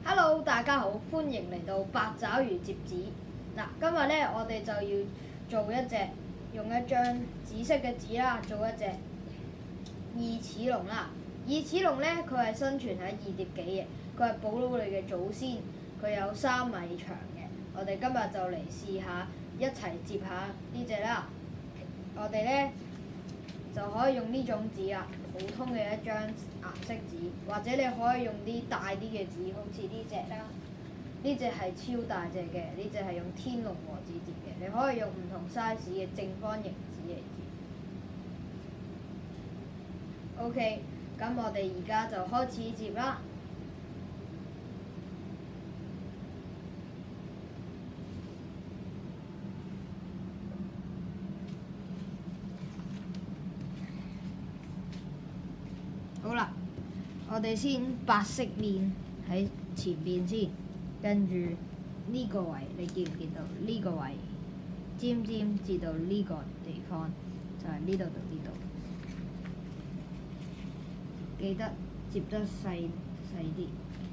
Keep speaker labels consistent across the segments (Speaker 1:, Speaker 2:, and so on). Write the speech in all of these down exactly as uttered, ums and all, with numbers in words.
Speaker 1: Hello，大家好，歡迎嚟到八爪魚摺紙。嗱，今日咧我哋就要做一隻用一張紫色嘅紙啦，做一隻異齒龍啦。異齒龍咧，佢係生存喺二疊紀嘅，佢係哺乳類嘅祖先，佢有三米長嘅。我哋今日就嚟試下一齊摺下呢隻啦。我哋咧就可以用呢種紙啦，普通嘅一張顏色紙，或者你可以用啲大啲嘅紙，好似呢隻啦。呢隻係超大隻嘅，呢隻係用天龍和紙摺嘅。你可以用唔同 size 嘅正方形紙嚟摺。OK， 咁我哋而家就開始摺啦。好啦，我哋先白色面喺前邊先，跟住呢個位，你見唔見到呢個位？尖尖至到呢個地方，就係呢度到呢度。記得摺得細細啲。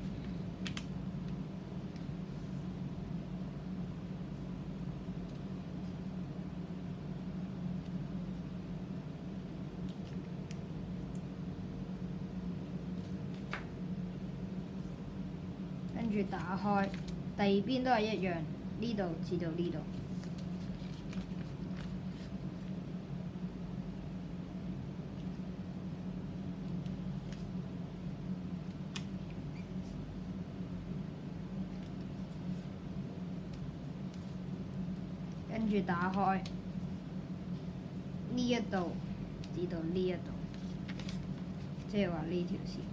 Speaker 1: 跟住打開，第二邊都係一樣，呢度至到呢度。跟住打開，呢一度至到呢一度，即係話呢條線。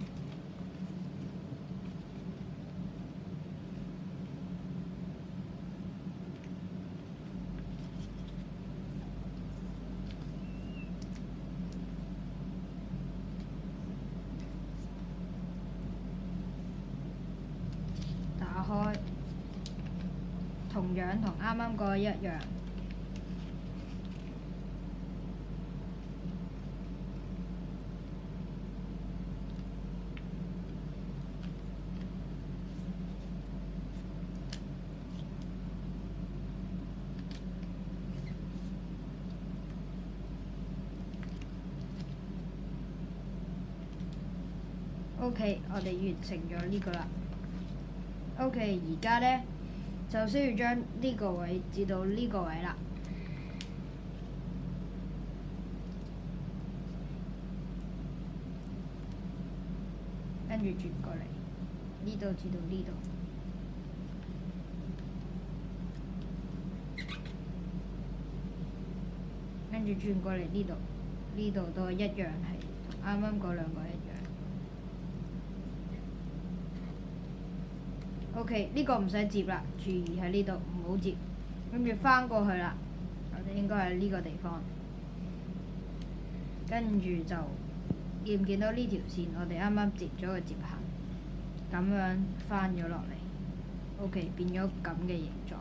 Speaker 1: 打開，同樣同啱啱嗰個一樣。OK， 我哋完成咗呢個啦。OK， 而家咧就需要將呢個位至到呢個位啦。跟住轉過嚟，呢度至到呢度。跟住轉過嚟呢度，呢度都一樣係同啱啱嗰兩個一樣。OK， 呢個唔使摺啦，注意喺呢度唔好摺。跟住翻過去啦，我哋應該喺呢個地方。跟住就見唔見到呢條線？我哋啱啱摺咗個摺痕，咁樣翻咗落嚟。OK， 變咗咁嘅形狀。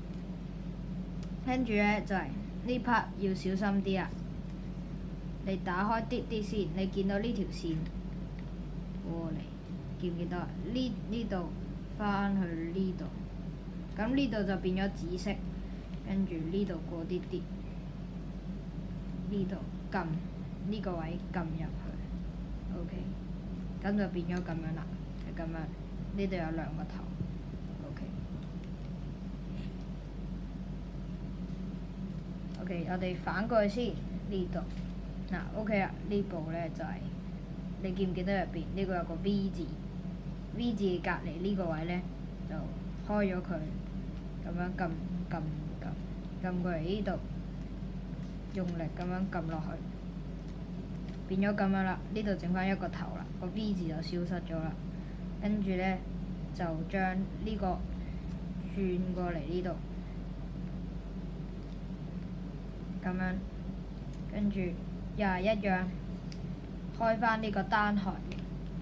Speaker 1: 跟住咧就係呢 part 要小心啲啦。你打開啲啲先，你見到呢條線過嚟，見唔見到啊？呢呢度。翻去呢度，咁呢度就變咗紫色，跟住呢度過啲啲，呢度撳呢個位撳入去 ，OK， 咁就變咗咁樣啦，係咁樣，呢度有兩個頭 ，OK，OK， 我哋反過去先，呢度，嗱 OK 啦，呢部咧就係、是、你見唔見到入邊呢個有個 V 字？V 字隔離呢個位咧，就開咗佢，咁樣撳撳撳撳過嚟呢度，用力咁樣撳落去，變咗咁樣啦。呢度剩翻一個頭啦，個 V 字就消失咗啦。跟住咧就將呢個轉過嚟呢度，咁樣，跟住又係一樣，開翻呢個單行形。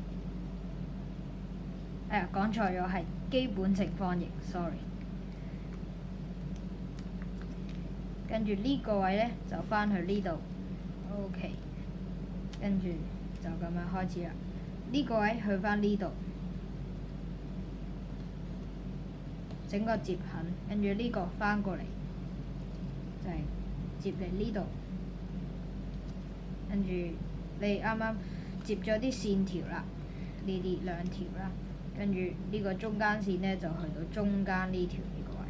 Speaker 1: 誒、哎，講錯咗，係基本正方形 ，sorry。跟住呢個位咧就翻去呢度 ，OK。跟住就咁樣開始啦。呢、這個位去翻呢度， 整個接痕，跟住呢個翻過嚟就係、是、接嚟呢度，跟住你啱啱接咗啲線條啦，呢啲兩條啦，跟住呢個中間線呢，就去到中間呢條呢個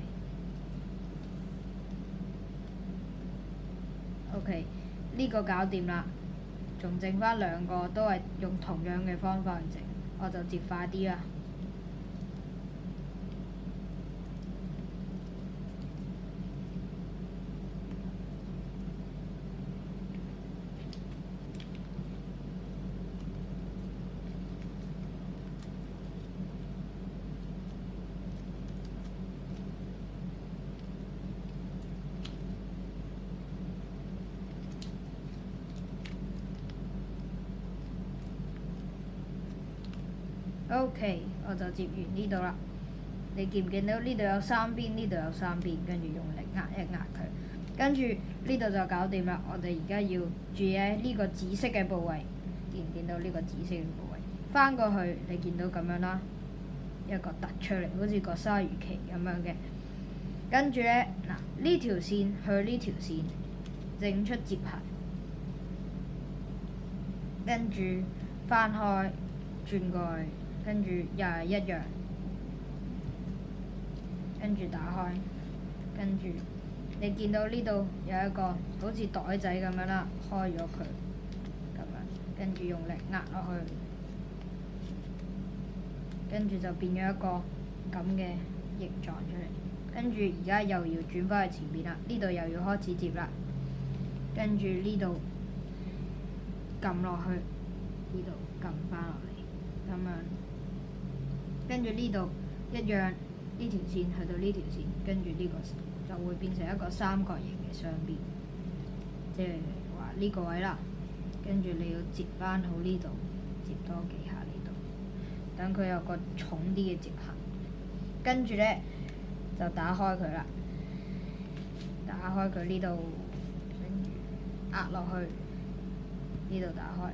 Speaker 1: 位。OK， 呢個搞掂啦，仲剩翻兩個都係用同樣嘅方法去整，我就接快啲啦。OK， 我就接完呢度啦。你見唔見到呢度有三邊，呢度有三邊，跟住用力壓一壓佢，跟住呢度就搞掂啦。我哋而家要注意喺呢個紫色嘅部位，見唔見到呢個紫色嘅部位？翻過去，你見到咁樣啦，一個突出嚟，好似個鯊魚鰭咁樣嘅。跟住咧，嗱呢條線去呢條線，整出接痕，跟住翻開，轉過去。跟住又係一樣，跟住打開，跟住你見到呢度有一個好似袋仔咁樣啦，開咗佢，咁樣，跟住用力壓落去，跟住就變咗一個咁嘅形狀出嚟。跟住而家又要轉翻去前邊啦，呢度又要開始接啦，跟住呢度撳落去，呢度撳翻落嚟，咁樣。跟住呢度一樣，呢條線去到呢條線，跟住呢個就會變成一個三角形嘅雙邊，即係話呢個位啦。跟住你要接翻好呢度，接多幾下呢度，等佢有個重啲嘅接痕。跟住咧就打開佢啦，打開佢呢度，跟住壓落去，呢度打開。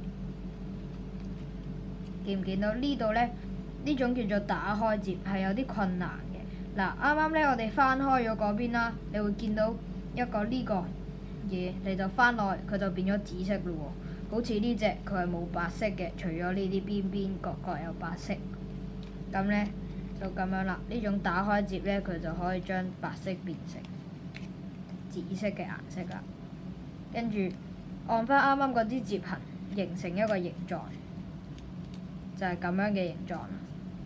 Speaker 1: 見唔見到呢度咧？呢種叫做打開接，係有啲困難嘅。嗱，啱啱咧我哋翻開咗嗰邊啦，你會見到一個呢個嘢，你就翻落去，佢就變咗紫色嘞喎。好似呢隻佢係冇白色嘅，除咗呢啲邊邊角角有白色。咁咧就咁樣啦。呢種打開接咧，佢就可以將白色變成紫色嘅顏色啦。跟住按翻啱啱嗰啲接痕，形成一個形狀，就係咁樣嘅形狀啦。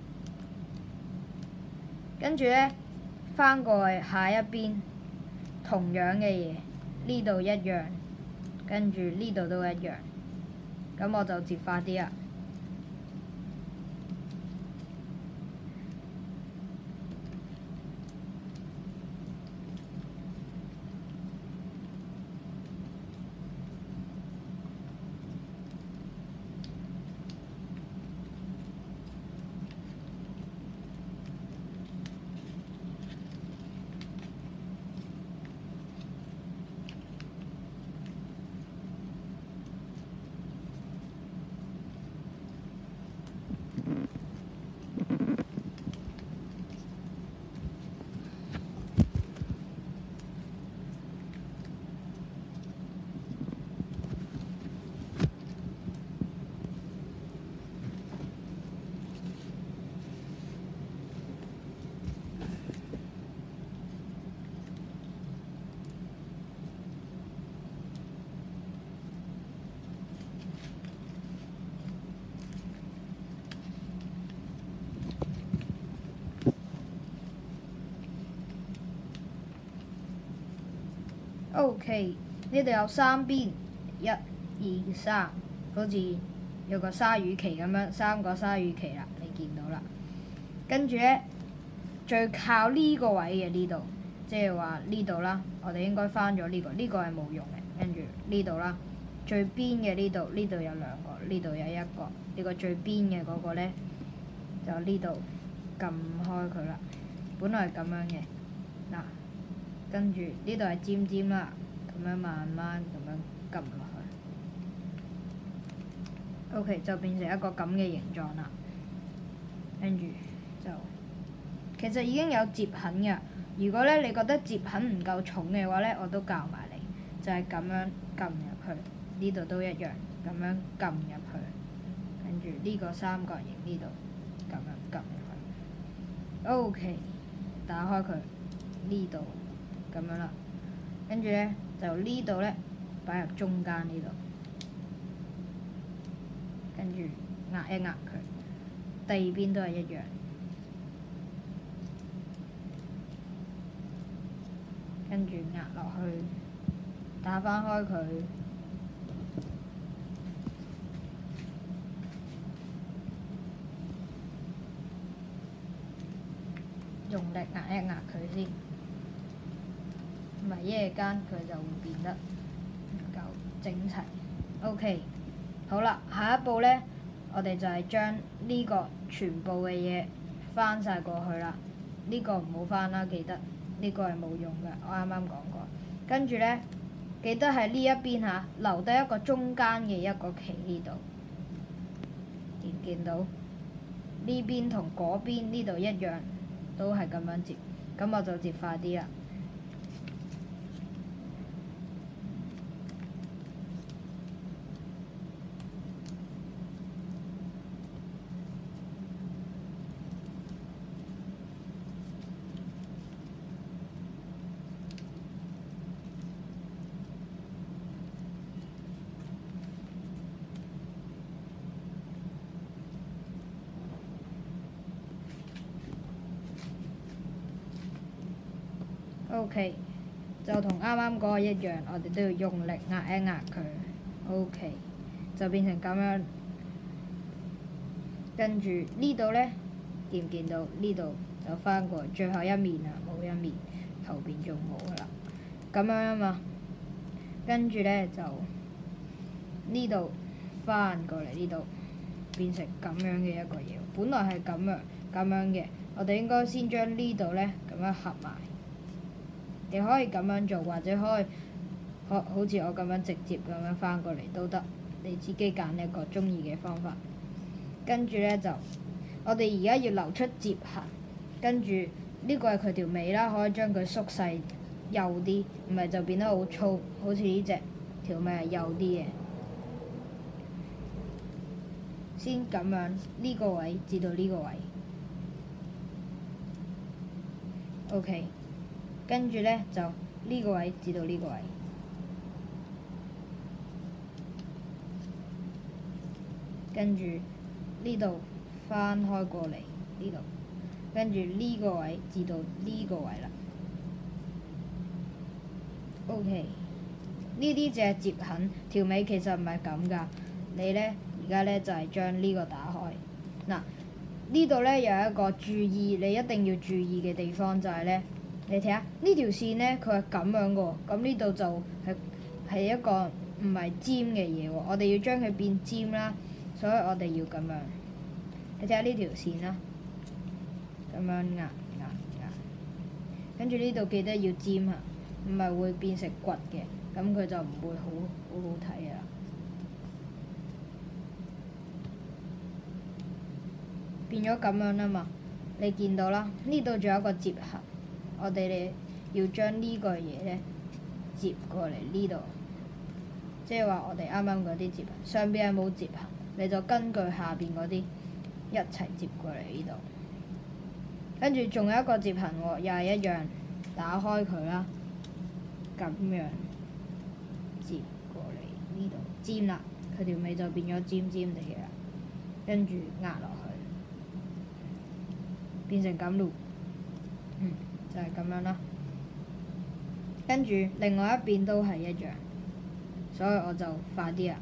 Speaker 1: 跟住咧，翻過去下一邊，同樣嘅嘢，呢度一樣，跟住呢度都一樣，咁我就接快啲啦。O.K. 呢度有三邊，一、二、三，好似有個鯊魚鰭咁樣，三個鯊魚鰭啦，你見到啦。跟住咧，最靠呢個位嘅呢度，即係話呢度啦，我哋應該翻咗呢個，呢個係冇用嘅。跟住呢度啦，最邊嘅呢度，呢度有兩個，呢度有一個，呢個最邊嘅嗰個咧，就呢度撳開佢啦。本來係咁樣嘅，嗱。跟住呢度係尖尖啦，咁樣慢慢咁樣撳落去 ，OK 就變成一個咁嘅形狀啦。跟住就其實已經有摺痕嘅。如果咧你覺得摺痕唔夠重嘅話咧，我都教埋你，就係、是、咁樣撳入去，呢度都一樣，咁樣撳入去，跟住呢個三角形呢度咁樣撳入去。O.K. 打開佢呢度咁樣啦，跟住咧就呢度咧擺入中間呢度，跟住壓一壓佢，第二邊都係一樣。跟住壓落去，打翻開佢，用力壓一壓佢先，唔係一夜間佢就會變得唔夠整齊。OK， 好啦，下一步咧，我哋就係將呢個全部嘅嘢翻晒過去啦。呢、這個唔好翻啦，記得。呢個係冇用嘅，我啱啱講過。跟住咧，記得喺呢一邊嚇留低一個中間嘅一個旗呢度，見唔見到？呢邊同嗰邊呢度一樣，都係咁樣摺。咁我就摺快啲啦。O.K. 就同啱啱嗰個一樣，我哋都要用力壓一壓佢。O.K. 就變成咁樣。跟住呢度咧，見唔見到？呢度就翻過最後一面啦，冇一面，後邊仲冇噶啦。咁樣啊嘛。跟住咧就呢度翻過嚟呢度，變成咁樣嘅一個嘢。本來係咁樣咁樣嘅，我哋應該先將呢度咧咁樣合埋。你可以咁樣做，或者可以好好似我咁樣直接咁樣翻過嚟都得，你自己揀一個中意嘅方法。跟住咧就，我哋而家要留出摺痕，跟住呢個係佢條尾啦，可以將佢縮細幼啲，唔係就變得好粗，好似呢隻條尾係幼啲嘅。先咁樣呢個位至到呢個位 ，OK。跟住咧就呢個位至到呢個位，跟住呢度翻開過嚟呢度，跟住呢個位至到呢個位啦。O.K. 呢啲就係摺痕，條尾其實唔係咁㗎。你咧而家咧就係將呢個打開。嗱，呢度咧有一個注意，你一定要注意嘅地方就係咧。你睇下呢條線咧，佢係咁樣嘅喎，咁呢度就係係一個唔係尖嘅嘢喎，我哋要將佢變尖啦，所以我哋要咁樣。你睇下呢條線啦，咁樣壓壓壓，跟住呢度記得要尖啊，唔係會變成掘嘅，咁佢就唔會好好好睇嘅啦。變咗咁樣啦嘛，你見到啦？呢度仲有一個摺痕。我哋咧要將呢個嘢咧摺過嚟呢度，即係話我哋啱啱嗰啲摺痕上邊係冇摺痕，你就根據下邊嗰啲一齊摺過嚟呢度。跟住仲有一個摺痕喎，又係一樣，打開佢啦，咁樣摺過嚟呢度，尖啦，佢條尾就變咗尖尖地嘅啦，跟住壓落去，變成咁咯，嗯。就係咁樣啦，跟住另外一邊都係一樣，所以我就快啲啦。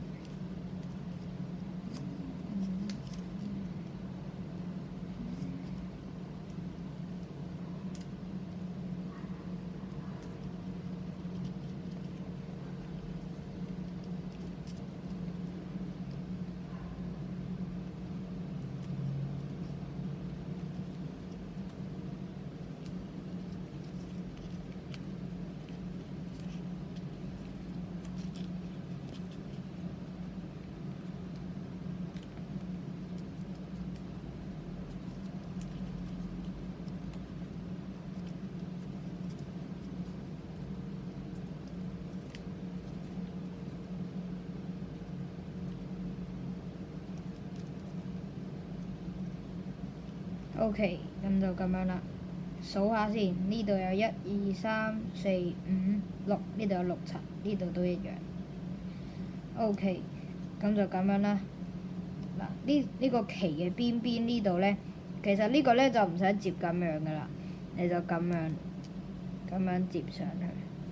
Speaker 1: OK， 咁就咁樣啦。數下先，呢度有一二三四五六，呢度有六層，呢度都一樣。OK， 咁就咁樣啦。嗱，呢呢個旗嘅邊邊呢度咧，其實呢個咧就唔使接咁樣噶啦，你就咁樣咁樣接上去。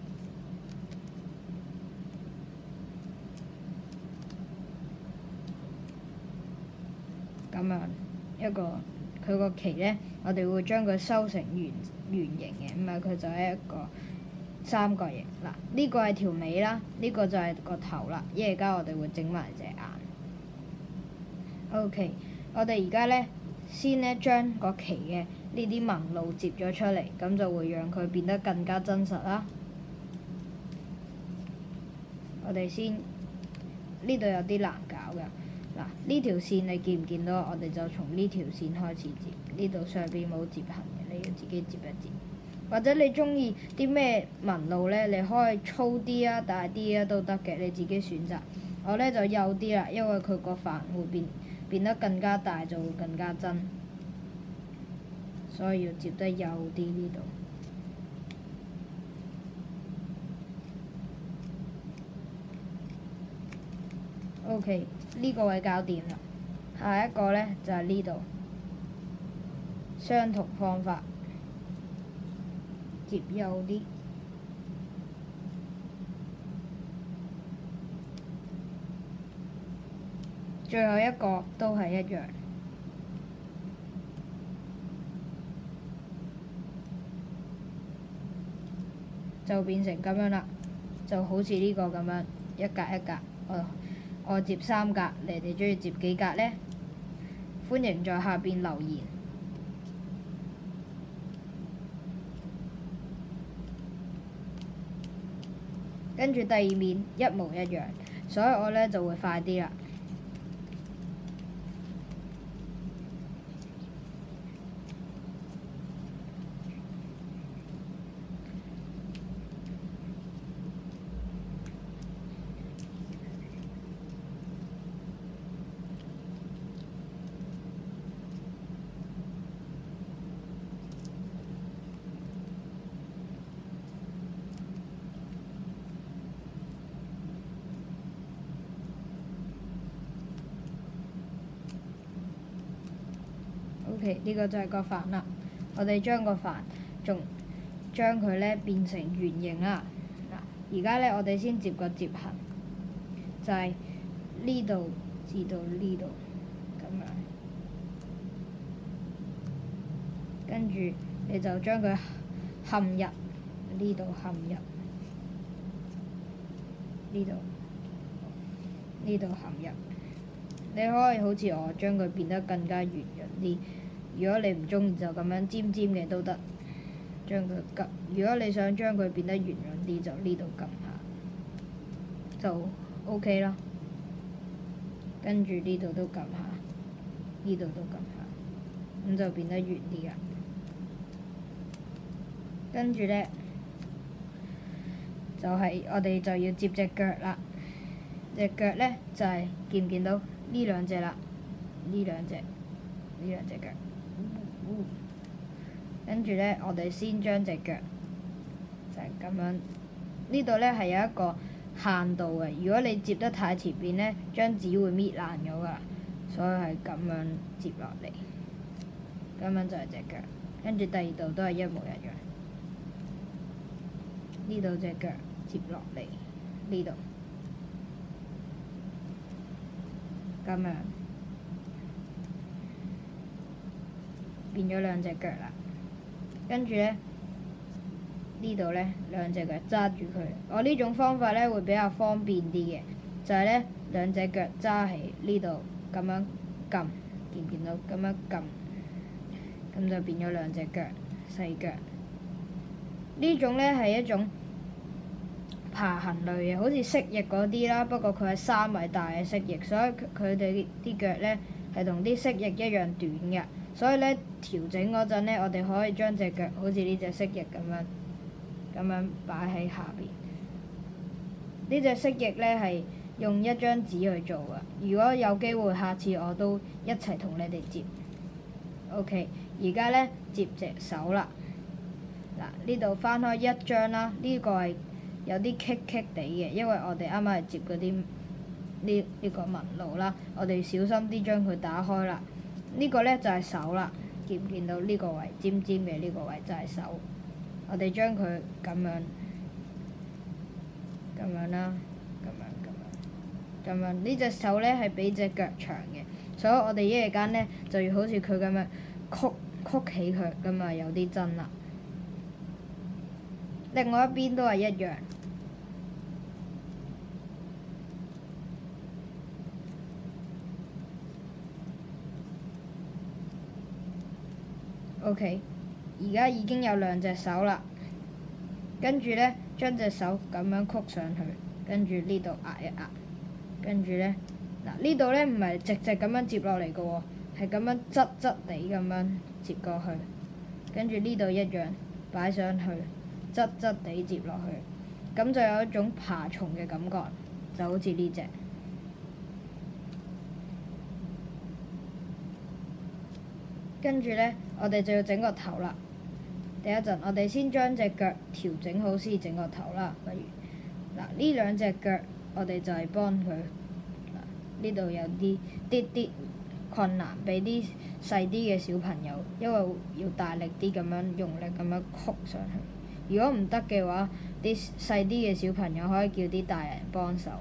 Speaker 1: 咁樣一個佢個旗咧，我哋會將佢收成圓圓形嘅，咁啊佢就係一個三角形。嗱，呢個係條尾啦，呢個就係個頭啦。一陣間我哋會整埋隻眼。O.K. 我哋而家咧先咧將個旗嘅呢啲紋路接咗出嚟，咁就會讓佢變得更加真實啦。我哋先呢度有啲難搞㗎。嗱，呢條線你見唔見到？我哋就從呢條線開始接，呢度上邊冇接痕嘅，你要自己接一接。或者你中意啲咩紋路咧，你可以粗啲啊、大啲啊都得嘅，你自己選擇。我咧就幼啲啦，因為佢個帆會變變得更加大，就會更加真，所以要接得幼啲呢度。O.K. 呢個位搞掂啦，下一個咧就係呢度，相同方法，接幼啲，最後一個都係一樣，就變成咁樣啦，就好似呢個咁樣一格一格，我。我接三格，你哋鍾意接幾格呢？歡迎在下邊留言。跟住第二面一模一樣，所以我呢就會快啲啦。O.K. 呢個就係個帆啦。我哋將個帆仲將佢咧變成圓形啦。嗱，而家咧我哋先接個接痕，就係呢度至到呢度咁樣。跟住你就將佢嵌入呢度，嵌入呢度，呢度嵌入。你可以好似我將佢變得更加圓潤啲。如果你唔中意就咁樣尖尖嘅都得，將佢撳。如果你想將佢變得圓潤啲，就呢度撳下，就 O.K. 啦。跟住呢度都撳下，呢度都撳下，咁就變得圓啲啦。跟住咧，就係、是、我哋就要接隻腳啦。隻腳咧就係、是、見唔見到呢兩隻啦？呢兩隻，呢兩隻腳。跟住咧，我哋先將隻腳就係、是、咁樣。呢度咧係有一個限度嘅，如果你接得太前邊咧，張紙會搣爛咗㗎，所以係咁樣接落嚟。咁樣就係隻腳，跟住第二度都係一模一樣。呢度隻腳接落嚟，呢度咁樣。變咗兩隻腳啦，跟住咧呢度咧兩隻腳揸住佢。我呢種方法咧會比較方便啲嘅，就係咧兩隻腳揸喺呢度咁樣撳，見唔見到？咁樣撳，咁就變咗兩隻腳細腳。呢種咧係一種爬行類嘅，好似蜥蜴嗰啲啦，不過佢係三米大嘅蜥蜴，所以佢哋啲腳咧係同啲蜥蜴一樣短嘅。所以咧調整嗰陣咧，我哋可以將隻腳好似呢隻蜥蜴咁樣咁樣擺喺下邊。呢隻蜥蜴咧係用一張紙去做嘅。如果有機會，下次我都一齊同你哋接。 OK， 而家咧接隻手啦。嗱，呢度翻開一張啦，呢、這個係有啲棘棘地嘅，因為我哋啱啱係接嗰啲呢呢個紋路啦，我哋小心啲將佢打開啦。這個、呢個咧就係、是、手啦，見唔見到呢個位尖尖嘅呢個位就係手。我哋將佢咁樣咁樣啦，咁樣咁樣咁樣。呢隻手咧係比隻腳長嘅，所以我哋一夜間咧就要好似佢咁樣曲曲起佢，咁啊有啲真啦。另外一邊都係一樣。OK， 而家已經有兩隻手啦。跟住咧，將隻手咁樣曲上去，跟住呢度壓一壓，跟住咧，嗱呢度咧唔係直直咁樣接落嚟嘅喎，係咁樣側側地咁樣接過去，跟住呢度一樣擺上去。側側地接落去，咁就有一種爬蟲嘅感覺，就好似呢隻。跟住咧，我哋就要整個頭啦。第一陣，我哋先將隻腳調整好先整個頭啦。不如嗱，呢兩隻腳我哋就係幫佢。呢度有啲啲啲困難，俾啲細啲嘅小朋友，因為要大力啲咁樣用力咁樣曲上去。如果唔得嘅話，啲細啲嘅小朋友可以叫啲大人幫手。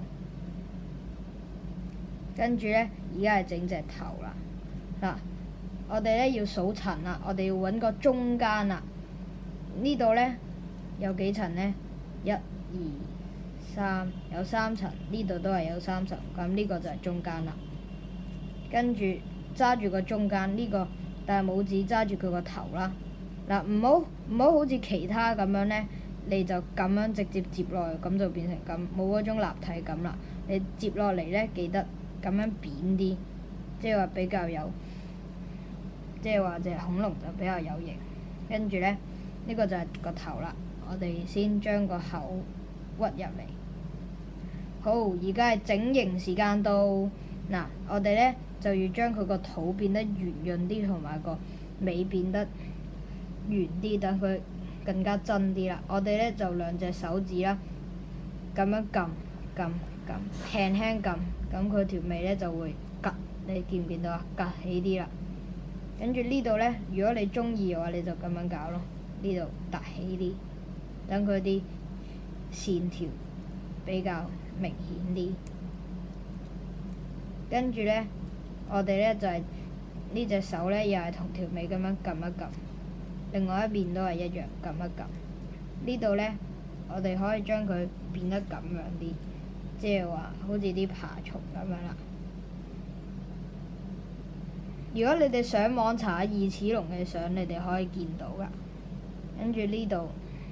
Speaker 1: 跟住咧，而家係整隻頭啦。嗱，我哋咧要數層啦，我哋要揾個中間啦。呢度咧有幾層咧？一、二、三，有三層。呢度都係有三層，咁呢個就係中間啦。跟住揸住個中間呢個，大拇指揸住佢個頭啦。嗱，唔好唔好好似其他咁樣咧，你就咁樣直接接落去，咁就變成咁，冇嗰種立體感啦。你接落嚟咧，記得咁樣扁啲，即係話比較有，即係話隻恐龍就比較有型。跟住咧，呢、呢個就係個頭啦。我哋先將個口屈入嚟。好，而家係整形時間到。嗱，我哋咧就要將佢個肚變得圓潤啲，同埋個尾變得圓啲，等佢更加真啲啦。我哋咧就兩隻手指啦，咁樣撳撳撳，輕輕撳，咁佢條尾咧就會趌，你見唔見到啊？趌起啲啦。跟住呢度咧，如果你中意嘅話，你就咁樣搞咯。呢度凸起啲，等佢啲線條比較明顯啲。跟住咧，我哋咧就係、是、呢隻手咧，又係同條尾咁樣撳一撳。另外一邊都係一樣，撳一撳。呢度咧，我哋可以將佢變得咁樣啲，即係話好似啲爬蟲咁樣啦。如果你哋上網查下二齒龍嘅相，你哋可以見到㗎。跟住呢度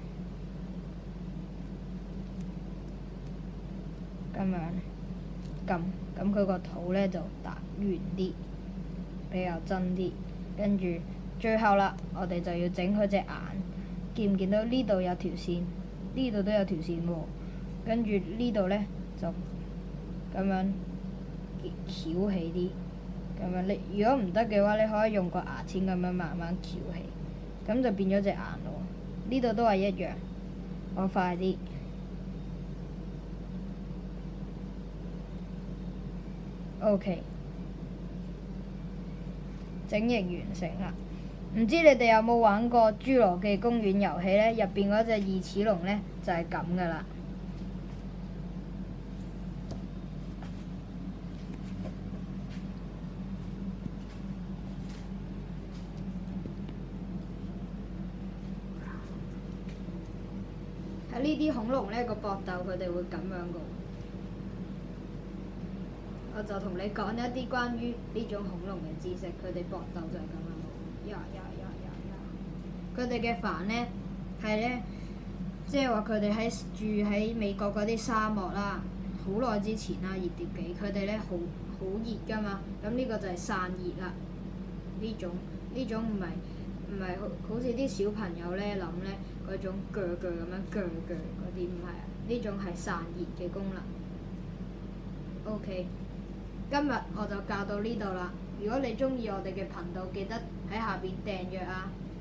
Speaker 1: 咁樣撳，咁佢個肚咧就大圓啲，比較真啲。跟住最後啦，我哋就要整佢隻眼，見唔見到呢度有條線？呢度都有條線喎。跟住呢度咧就咁樣翹起啲，咁樣你如果唔得嘅話，你可以用個牙籤咁樣慢慢翹起，咁就變咗隻眼咯。呢度都係一樣，我快啲。OK， 整形完成啦。唔知你哋有冇玩過《侏羅紀公園》遊戲咧？入邊嗰隻二齒龍咧就係咁噶啦。喺呢啲恐龍咧個搏鬥，佢哋會咁樣噶。我就同你講一啲關於呢種恐龍嘅知識，佢哋搏鬥就係咁樣。呀呀呀呀呀！佢哋嘅繁咧係咧，即係話佢哋喺住喺美國嗰啲沙漠啦，好耐之前啦，熱碟紀，佢哋咧好好熱㗎嘛，咁呢個就係散熱啦。呢種呢種唔係唔係好好似啲小朋友咧諗咧嗰種鋸鋸咁樣鋸鋸嗰啲，唔係啊，呢種係散熱嘅功能。OK。今日我就教到呢度啦。 如果你中意我哋嘅頻道，記得喺下邊訂閱啊！